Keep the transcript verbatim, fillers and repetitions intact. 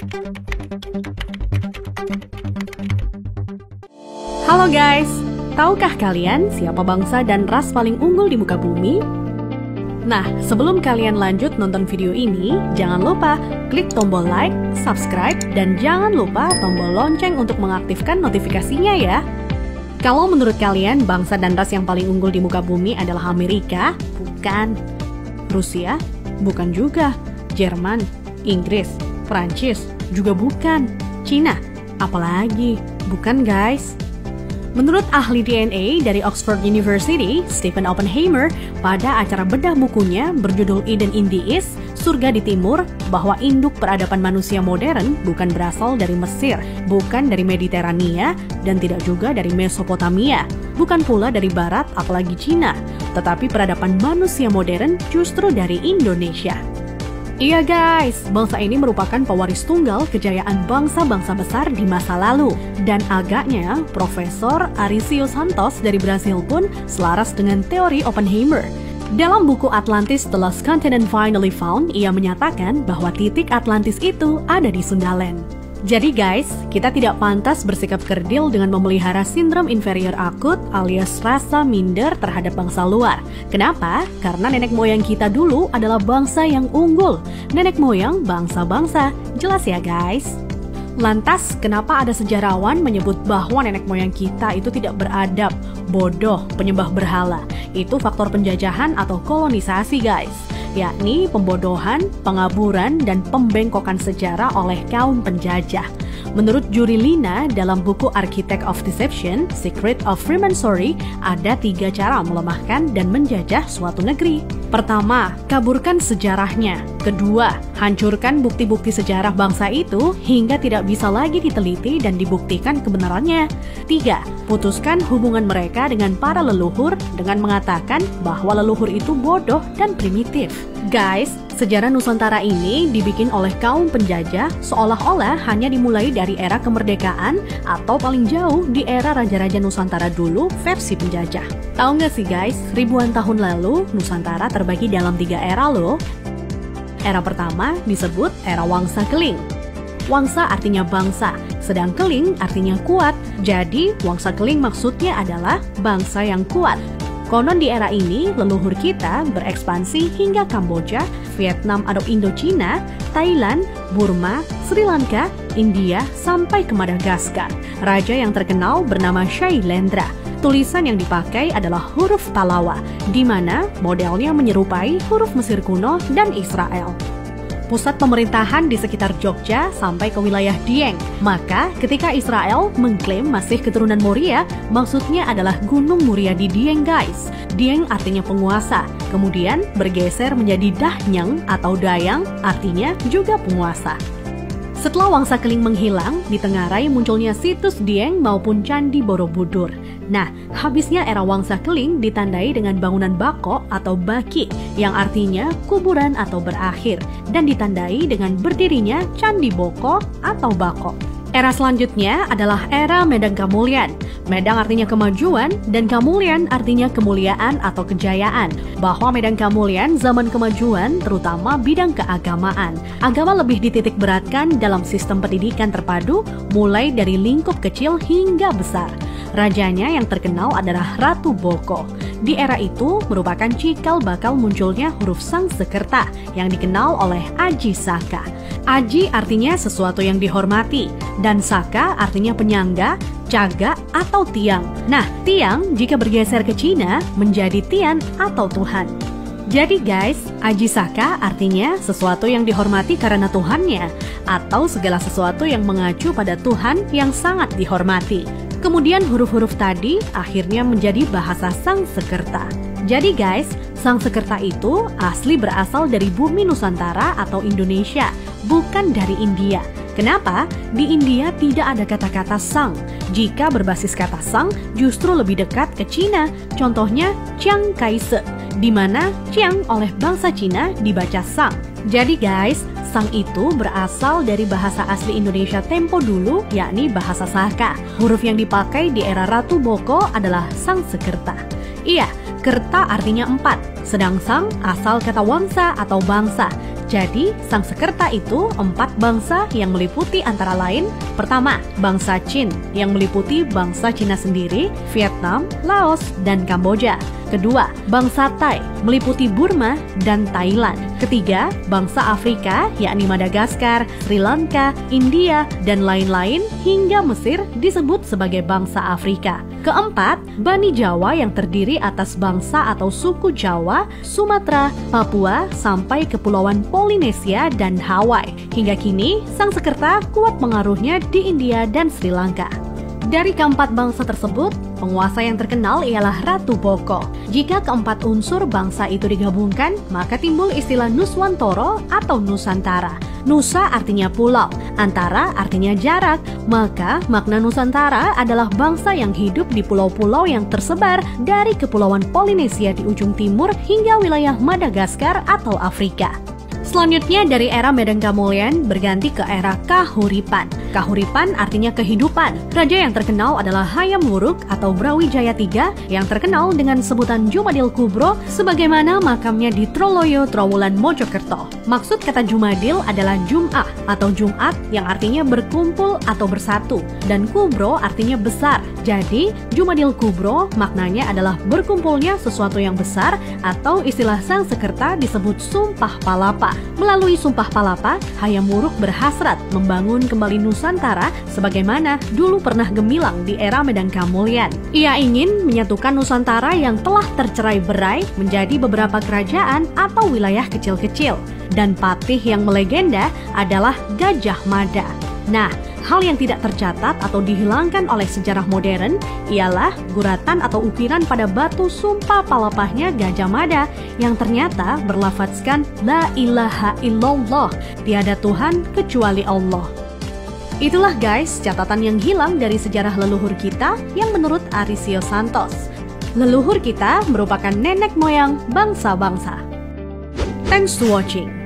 Halo guys, tahukah kalian siapa bangsa dan ras paling unggul di muka bumi? Nah, sebelum kalian lanjut nonton video ini, jangan lupa klik tombol like, subscribe, dan jangan lupa tombol lonceng untuk mengaktifkan notifikasinya ya. Kalau menurut kalian bangsa dan ras yang paling unggul di muka bumi adalah Amerika? Bukan. Rusia? Bukan juga. Jerman? Inggris? Prancis? Juga bukan. Cina? Apalagi? Bukan guys. Menurut ahli D N A dari Oxford University, Stephen Oppenheimer, pada acara bedah bukunya berjudul Eden in the East, Surga di Timur, bahwa induk peradaban manusia modern bukan berasal dari Mesir, bukan dari Mediterania, dan tidak juga dari Mesopotamia, bukan pula dari Barat apalagi Cina, tetapi peradaban manusia modern justru dari Indonesia. Iya guys, bangsa ini merupakan pewaris tunggal kejayaan bangsa-bangsa besar di masa lalu. Dan agaknya, Profesor Arício Santos dari Brasil pun selaras dengan teori Oppenheimer. Dalam buku Atlantis The Lost Continent Finally Found, ia menyatakan bahwa titik Atlantis itu ada di Sundaland. Jadi guys, kita tidak pantas bersikap kerdil dengan memelihara sindrom inferior akut alias rasa minder terhadap bangsa luar. Kenapa? Karena nenek moyang kita dulu adalah bangsa yang unggul. Nenek moyang bangsa-bangsa. Jelas ya guys? Lantas, kenapa ada sejarawan menyebut bahwa nenek moyang kita itu tidak beradab, bodoh, penyembah berhala? Itu faktor penjajahan atau kolonisasi guys, yakni pembodohan, pengaburan, dan pembengkokan sejarah oleh kaum penjajah. Menurut Juri Lina dalam buku Architect of Deception, Secret of Freemasonry, ada tiga cara melemahkan dan menjajah suatu negeri. Pertama, kaburkan sejarahnya. Kedua, hancurkan bukti-bukti sejarah bangsa itu hingga tidak bisa lagi diteliti dan dibuktikan kebenarannya. Tiga, putuskan hubungan mereka dengan para leluhur dengan mengatakan bahwa leluhur itu bodoh dan primitif. Guys, sejarah Nusantara ini dibikin oleh kaum penjajah seolah-olah hanya dimulai dari era kemerdekaan atau paling jauh di era Raja-Raja Nusantara dulu versi penjajah. Tahu nggak sih guys, ribuan tahun lalu Nusantara terbagi dalam tiga era loh. Era pertama disebut era Wangsa Keling. Wangsa artinya bangsa, sedang Keling artinya kuat. Jadi Wangsa Keling maksudnya adalah bangsa yang kuat. Konon di era ini, leluhur kita berekspansi hingga Kamboja, Vietnam atau Indochina, Thailand, Burma, Sri Lanka, India, sampai ke Madagaskar. Raja yang terkenal bernama Shailendra. Tulisan yang dipakai adalah huruf Pallawa, di mana modelnya menyerupai huruf Mesir kuno dan Israel. Pusat pemerintahan di sekitar Jogja sampai ke wilayah Dieng. Maka ketika Israel mengklaim masih keturunan Moria, maksudnya adalah Gunung Muria di Dieng guys. Dieng artinya penguasa, kemudian bergeser menjadi Dahnyang atau Dayang, artinya juga penguasa. Setelah Wangsa Keling menghilang, ditengarai munculnya situs Dieng maupun Candi Borobudur. Nah, habisnya era Wangsa Keling ditandai dengan bangunan Bako atau Baki, yang artinya kuburan atau berakhir, dan ditandai dengan berdirinya Candi Boko atau Bako. Era selanjutnya adalah era Medang Kamulyan. Medang artinya kemajuan dan Kamulyan artinya kemuliaan atau kejayaan. Bahwa Medang Kamulyan zaman kemajuan terutama bidang keagamaan. Agama lebih dititik beratkan dalam sistem pendidikan terpadu mulai dari lingkup kecil hingga besar. Rajanya yang terkenal adalah Ratu Boko. Di era itu merupakan cikal bakal munculnya huruf Sangsekerta yang dikenal oleh Aji Saka. Aji artinya sesuatu yang dihormati, dan Saka artinya penyangga, caga, atau tiang. Nah, tiang jika bergeser ke Cina menjadi Tian atau Tuhan. Jadi guys, Aji Saka artinya sesuatu yang dihormati karena Tuhannya, atau segala sesuatu yang mengacu pada Tuhan yang sangat dihormati. Kemudian huruf-huruf tadi akhirnya menjadi bahasa Sangsekerta. Jadi guys, Sangsekerta itu asli berasal dari bumi Nusantara atau Indonesia, bukan dari India. Kenapa? Di India tidak ada kata-kata sang. Jika berbasis kata sang, justru lebih dekat ke Cina. Contohnya Chiang Kai-shek, di mana Chiang oleh bangsa Cina dibaca sang. Jadi guys, sang itu berasal dari bahasa asli Indonesia tempo dulu, yakni bahasa Saka. Huruf yang dipakai di era Ratu Boko adalah Sangsekerta. Iya, kerta artinya empat, sedang sang asal kata wangsa atau bangsa. Jadi, Sangsekerta itu empat bangsa yang meliputi antara lain: pertama, bangsa Qin yang meliputi bangsa Cina sendiri, Vietnam, Laos, dan Kamboja. Kedua, bangsa Thai meliputi Burma dan Thailand. Ketiga, bangsa Afrika yakni Madagaskar, Sri Lanka, India, dan lain-lain hingga Mesir disebut sebagai bangsa Afrika. Keempat, Bani Jawa yang terdiri atas bangsa atau suku Jawa, Sumatera, Papua, sampai Kepulauan Polinesia dan Hawaii. Hingga kini, Sangsekerta kuat pengaruhnya di India dan Sri Lanka. Dari keempat bangsa tersebut, penguasa yang terkenal ialah Ratu Boko. Jika keempat unsur bangsa itu digabungkan, maka timbul istilah Nuswantara atau Nusantara. Nusa artinya pulau, antara artinya jarak, maka makna Nusantara adalah bangsa yang hidup di pulau-pulau yang tersebar dari Kepulauan Polinesia di ujung timur hingga wilayah Madagaskar atau Afrika. Selanjutnya dari era Medan Kamulyan berganti ke era Kahuripan. Kahuripan artinya kehidupan. Raja yang terkenal adalah Hayam Wuruk atau Brawijaya tiga yang terkenal dengan sebutan Jumadil Kubro sebagaimana makamnya di Troloyo, Trowulan, Mojokerto. Maksud kata Jumadil adalah Jum'ah atau Jumat yang artinya berkumpul atau bersatu, dan Kubro artinya besar. Jadi Jumadil Kubro maknanya adalah berkumpulnya sesuatu yang besar, atau istilah Sangsekerta disebut Sumpah Palapa. Melalui Sumpah Palapa, Hayam Wuruk berhasrat membangun kembali Nusantara sebagaimana dulu pernah gemilang di era Medan Kamulyan. Ia ingin menyatukan Nusantara yang telah tercerai-berai menjadi beberapa kerajaan atau wilayah kecil-kecil. Dan patih yang melegenda adalah Gajah Mada. Nah, hal yang tidak tercatat atau dihilangkan oleh sejarah modern ialah guratan atau ukiran pada batu sumpah palapahnya Gajah Mada yang ternyata berlafadzkan La ilaha illallah, tiada Tuhan kecuali Allah. Itulah guys catatan yang hilang dari sejarah leluhur kita yang menurut Arisio Santos. Leluhur kita merupakan nenek moyang bangsa-bangsa. Thanks to watching.